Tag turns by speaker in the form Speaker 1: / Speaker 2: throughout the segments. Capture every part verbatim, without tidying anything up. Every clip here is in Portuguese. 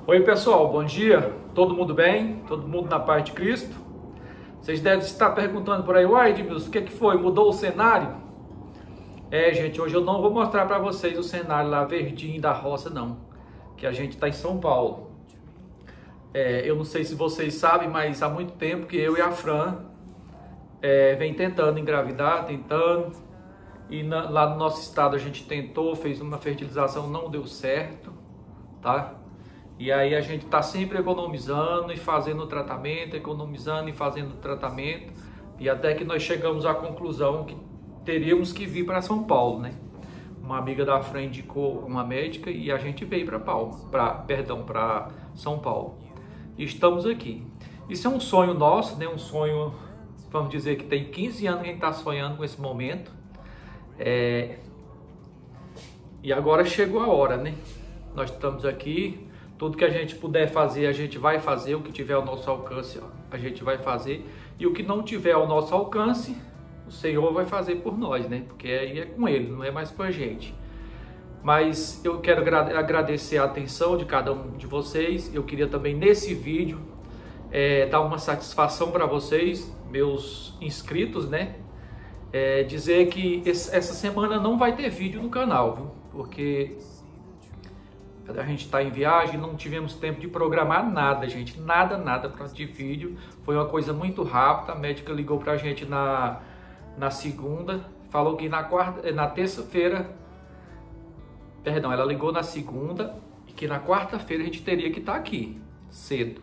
Speaker 1: Oi pessoal, bom dia, todo mundo bem? Todo mundo na paz de Cristo? Vocês devem estar perguntando por aí, uai Edmilson, o que, que foi? Mudou o cenário? É gente, hoje eu não vou mostrar para vocês o cenário lá verdinho da roça não, que a gente está em São Paulo. É, eu não sei se vocês sabem, mas há muito tempo que eu e a Fran é, vem tentando engravidar, tentando, e na, lá no nosso estado a gente tentou, fez uma fertilização, não deu certo, tá? E aí a gente está sempre economizando e fazendo o tratamento, economizando e fazendo o tratamento, e até que nós chegamos à conclusão que teríamos que vir para São Paulo, né? Uma amiga da Fran indicou uma médica e a gente veio para Palma, para, perdão, para São Paulo. E estamos aqui. Isso é um sonho nosso, né? Um sonho, vamos dizer que tem quinze anos que a gente está sonhando com esse momento. É... E agora chegou a hora, né? Nós estamos aqui. Tudo que a gente puder fazer, a gente vai fazer. O que tiver ao nosso alcance, ó, a gente vai fazer. E o que não tiver ao nosso alcance, o Senhor vai fazer por nós, né? Porque aí é com Ele, não é mais com a gente. Mas eu quero agradecer a atenção de cada um de vocês. Eu queria também, nesse vídeo, é, dar uma satisfação para vocês, meus inscritos, né? É, dizer que esse, essa semana não vai ter vídeo no canal, viu? Porque a gente está em viagem, não tivemos tempo de programar nada, gente. Nada, nada para de vídeo. Foi uma coisa muito rápida. A médica ligou para a gente na, na segunda. Falou que na, quarta, na terça-feira... Perdão, ela ligou na segunda e que na quarta-feira a gente teria que estar aqui, cedo.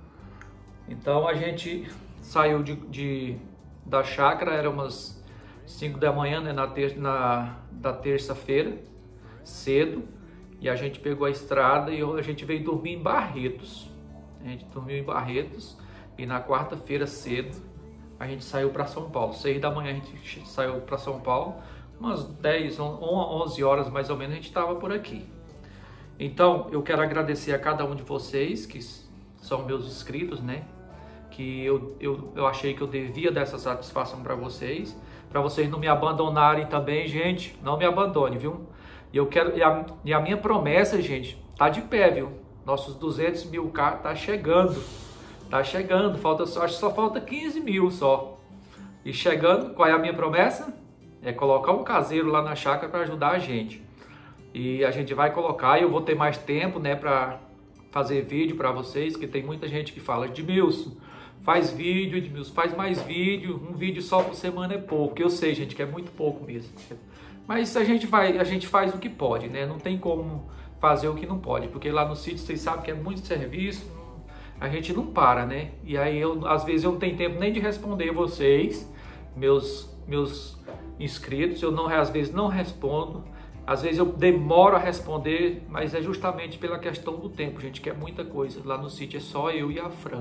Speaker 1: Então a gente saiu de, de, da chácara, era umas cinco da manhã, né, na ter, na, da terça-feira, cedo. E a gente pegou a estrada e a gente veio dormir em Barretos. A gente dormiu em Barretos e na quarta-feira cedo a gente saiu para São Paulo. seis da manhã a gente saiu para São Paulo. Umas dez, onze horas mais ou menos a gente estava por aqui. Então eu quero agradecer a cada um de vocês que são meus inscritos, né? Que eu, eu, eu achei que eu devia dar essa satisfação para vocês. Para vocês não me abandonarem também, gente. Não me abandone, viu? E eu quero, e a, e a minha promessa, gente, tá de pé, viu? Nossos duzentos mil K tá chegando. Tá chegando. Falta só, acho que só falta quinze mil só. E chegando, qual é a minha promessa? É colocar um caseiro lá na chácara para ajudar a gente. E a gente vai colocar, e eu vou ter mais tempo, né, para fazer vídeo para vocês, que tem muita gente que fala, Edmilson, faz vídeo, Edmilson, faz mais vídeo, um vídeo só por semana é pouco. Eu sei, gente, que é muito pouco mesmo. Mas a gente vai, a gente faz o que pode, né? Não tem como fazer o que não pode, porque lá no sítio vocês sabem que é muito serviço, a gente não para, né? E aí eu, às vezes eu não tenho tempo nem de responder vocês, meus meus inscritos, eu não, às vezes não respondo, às vezes eu demoro a responder, mas é justamente pela questão do tempo, gente, que é muita coisa. Lá no sítio é só eu e a Fran.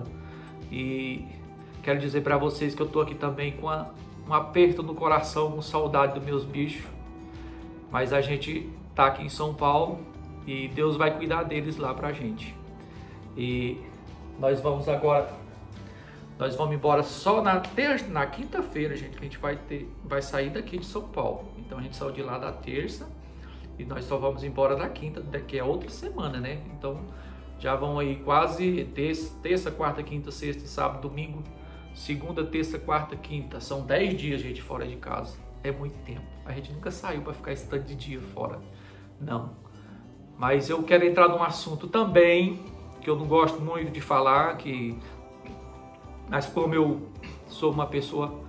Speaker 1: E quero dizer para vocês que eu tô aqui também com a, um aperto no coração, com saudade dos meus bichos. Mas a gente tá aqui em São Paulo e Deus vai cuidar deles lá pra gente. E nós vamos agora, nós vamos embora só na terça, na quinta-feira, gente, que a gente vai ter, vai sair daqui de São Paulo. Então a gente saiu de lá da terça e nós só vamos embora da quinta, daqui a outra semana, né? Então já vão aí quase terça, terça, quarta, quinta, sexta, sábado, domingo, segunda, terça, quarta, quinta. São dez dias, gente, fora de casa. É muito tempo. A gente nunca saiu para ficar esse tanto de dia fora. Não. Mas eu quero entrar num assunto também que eu não gosto muito de falar, que mas como eu sou uma pessoa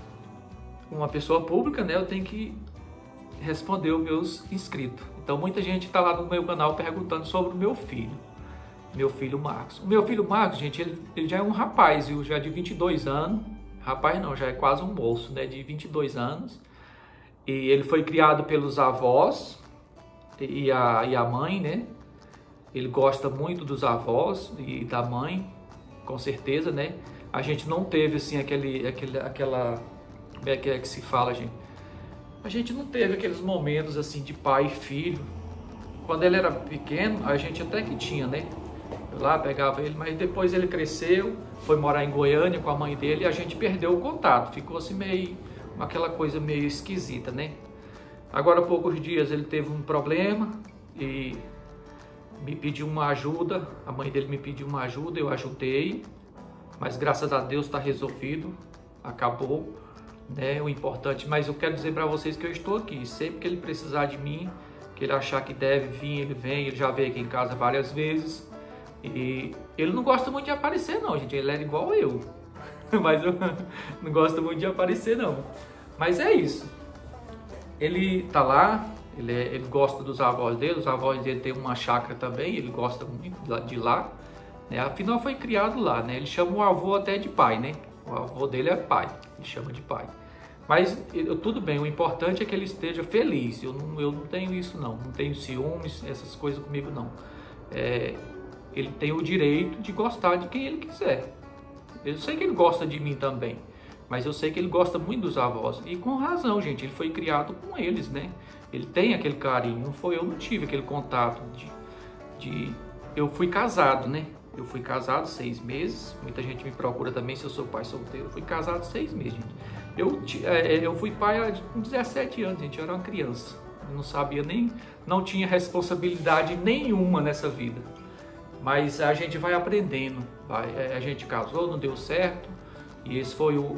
Speaker 1: uma pessoa pública, né, eu tenho que responder os meus inscritos. Então muita gente está lá no meu canal perguntando sobre o meu filho. Meu filho Marcos. O meu filho Marcos, gente, ele, ele já é um rapaz, viu? Já é de vinte e dois anos. Rapaz não, já é quase um moço, né, de vinte e dois anos. E ele foi criado pelos avós e a, e a mãe, né? Ele gosta muito dos avós e da mãe, com certeza, né? A gente não teve, assim, aquele, aquele, aquela... Como é que é que se fala, gente? A gente não teve aqueles momentos, assim, de pai e filho. Quando ele era pequeno, a gente até que tinha, né? Eu lá pegava ele, mas depois ele cresceu, foi morar em Goiânia com a mãe dele e a gente perdeu o contato. Ficou assim meio... aquela coisa meio esquisita, né? Agora há poucos dias ele teve um problema e me pediu uma ajuda, a mãe dele me pediu uma ajuda, eu ajudei, mas graças a Deus está resolvido, acabou, né? O importante, mas eu quero dizer para vocês que eu estou aqui, sempre que ele precisar de mim, que ele achar que deve vir, ele vem, ele já veio aqui em casa várias vezes, e ele não gosta muito de aparecer não, gente, ele era igual eu, mas eu não gosto muito de aparecer não, mas é isso, ele tá lá, ele, é, ele gosta dos avós dele, os avós dele tem uma chácara também, ele gosta muito de lá, né? Afinal foi criado lá, né? Ele chama o avô até de pai, né? O avô dele é pai, ele chama de pai. Mas eu, tudo bem, o importante é que ele esteja feliz. Eu não, eu não tenho isso não, não tenho ciúmes, essas coisas comigo não. É, ele tem o direito de gostar de quem ele quiser. Eu sei que ele gosta de mim também, mas eu sei que ele gosta muito dos avós. E com razão, gente, ele foi criado com eles, né? Ele tem aquele carinho, não foi, eu não tive aquele contato de... de eu fui casado, né? Eu fui casado seis meses, muita gente me procura também se eu sou pai solteiro. Eu fui casado seis meses, gente. Eu, eu fui pai com dezessete anos, gente, eu era uma criança. Eu não sabia nem, não tinha responsabilidade nenhuma nessa vida. Mas a gente vai aprendendo, vai. A gente casou, não deu certo, e esse foi o...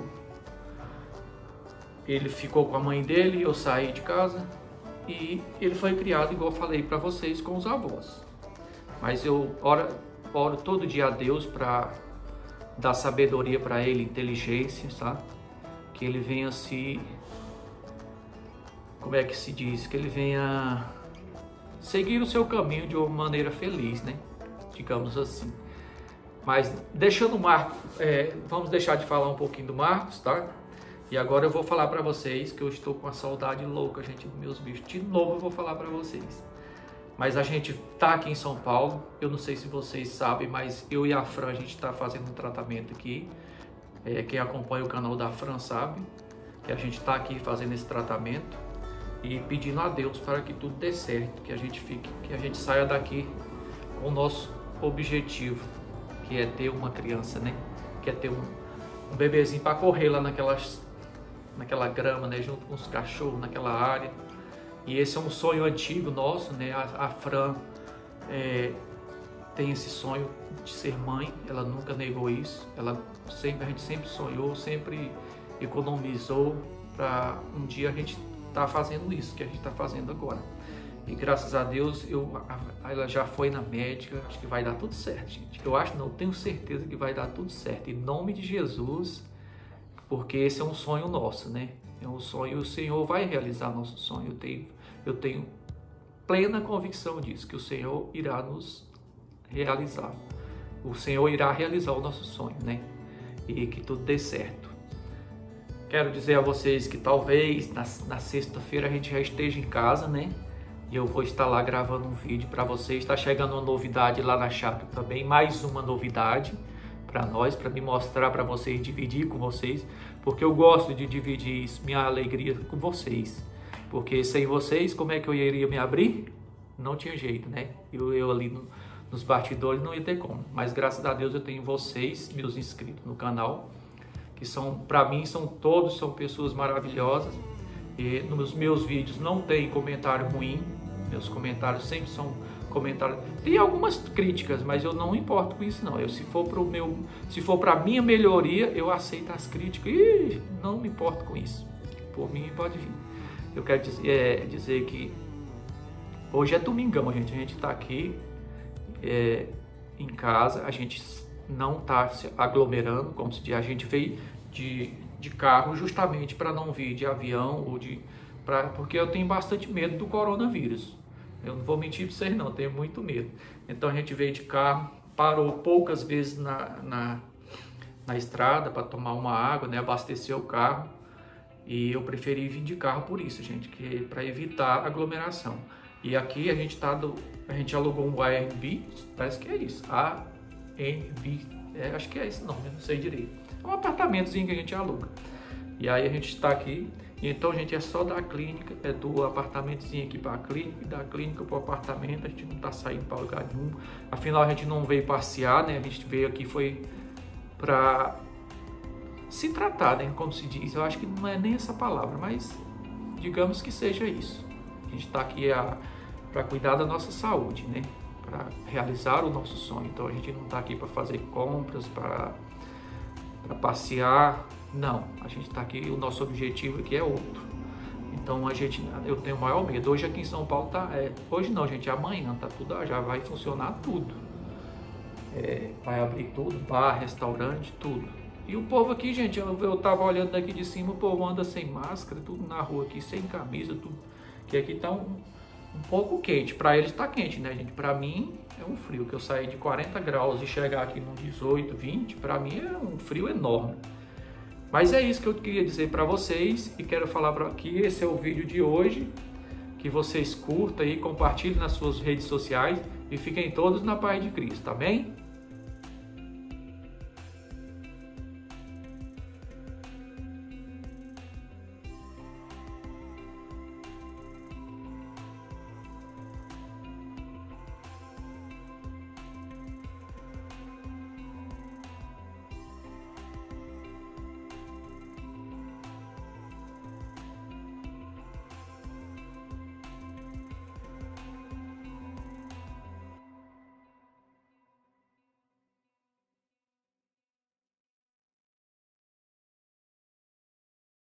Speaker 1: Ele ficou com a mãe dele, eu saí de casa, e ele foi criado, igual eu falei para vocês, com os avós. Mas eu oro, oro todo dia a Deus para dar sabedoria para ele, inteligência, sabe? Que ele venha se... Como é que se diz? Que ele venha seguir o seu caminho de uma maneira feliz, né? Digamos assim. Mas deixando o Marcos, é, vamos deixar de falar um pouquinho do Marcos, tá? E agora eu vou falar para vocês que eu estou com a saudade louca, gente, dos meus bichos. De novo eu vou falar para vocês. Mas a gente tá aqui em São Paulo, eu não sei se vocês sabem, mas eu e a Fran, a gente está fazendo um tratamento aqui. É, quem acompanha o canal da Fran sabe que a gente está aqui fazendo esse tratamento e pedindo a Deus para que tudo dê certo, que a gente fique, que a gente saia daqui com o nosso objetivo, que é ter uma criança, né? Que é ter um, um bebezinho para correr lá naquelas, naquela grama, né? Junto com os cachorros, naquela área. E esse é um sonho antigo nosso, né? A, a Fran é, tem esse sonho de ser mãe, ela nunca negou isso. Ela sempre, a gente sempre sonhou, sempre economizou para um dia a gente estar tá fazendo isso que a gente está fazendo agora. E graças a Deus, eu, ela já foi na médica, acho que vai dar tudo certo, gente. Eu acho, não, tenho certeza que vai dar tudo certo. Em nome de Jesus, porque esse é um sonho nosso, né? É um sonho, o Senhor vai realizar nosso sonho. Eu tenho, eu tenho plena convicção disso, que o Senhor irá nos realizar. O Senhor irá realizar o nosso sonho, né? E que tudo dê certo. Quero dizer a vocês que talvez na, na sexta-feira a gente já esteja em casa, né? E eu vou estar lá gravando um vídeo para vocês. Está chegando uma novidade lá na chácara também, mais uma novidade para nós, para me mostrar para vocês, dividir com vocês, porque eu gosto de dividir isso, minha alegria com vocês, porque sem vocês, como é que eu iria me abrir? Não tinha jeito, né? Eu, eu ali no, nos bastidores não ia ter como, mas graças a Deus eu tenho vocês, meus inscritos no canal, que são, para mim, são todos, são pessoas maravilhosas, e nos meus vídeos não tem comentário ruim, meus comentários sempre são comentários, tem algumas críticas, mas eu não importo com isso não. Eu, se for para o meu, se for para minha melhoria, eu aceito as críticas e não me importo com isso. Por mim pode vir. Eu quero dizer, é, dizer que hoje é domingão, gente. A gente está aqui é, em casa, a gente não está se aglomerando, como se diz, a gente veio de, de carro justamente para não vir de avião ou de, pra, porque eu tenho bastante medo do coronavírus. Eu não vou mentir para vocês não, eu tenho muito medo. Então a gente veio de carro, parou poucas vezes na, na, na estrada para tomar uma água, né, abastecer o carro. E eu preferi vir de carro por isso, gente, que para evitar aglomeração. E aqui a gente tá do, a gente alugou um Airbnb, parece que é isso, A N B, é, acho que é esse nome, não sei direito. É um apartamentozinho que a gente aluga. E aí a gente está aqui. Então, gente, é só da clínica, é do apartamentozinho aqui para a clínica, e da clínica para o apartamento, a gente não está saindo para lugar nenhum. Afinal, a gente não veio passear, né? A gente veio aqui foi para se tratar, né? Como se diz. Eu acho que não é nem essa palavra, mas digamos que seja isso. A gente está aqui para cuidar da nossa saúde, né? para realizar o nosso sonho. Então a gente não está aqui para fazer compras, para passear, não. A gente está aqui, o nosso objetivo aqui é outro. Então a gente, eu tenho o maior medo. Hoje aqui em São Paulo tá, é, hoje não, gente, amanhã tá tudo, já vai funcionar tudo. É, vai abrir tudo, bar, restaurante, tudo. E o povo aqui, gente, eu, eu tava olhando daqui de cima, o povo anda sem máscara, tudo na rua aqui, sem camisa, tudo. Que aqui tá um, um pouco quente. Para eles tá quente, né, gente? Para mim é um frio, que eu saí de quarenta graus e chegar aqui no dezoito, vinte, para mim é um frio enorme. Mas é isso que eu queria dizer para vocês e quero falar para aqui, esse é o vídeo de hoje, que vocês curtam e compartilhem nas suas redes sociais e fiquem todos na paz de Cristo, tá bem?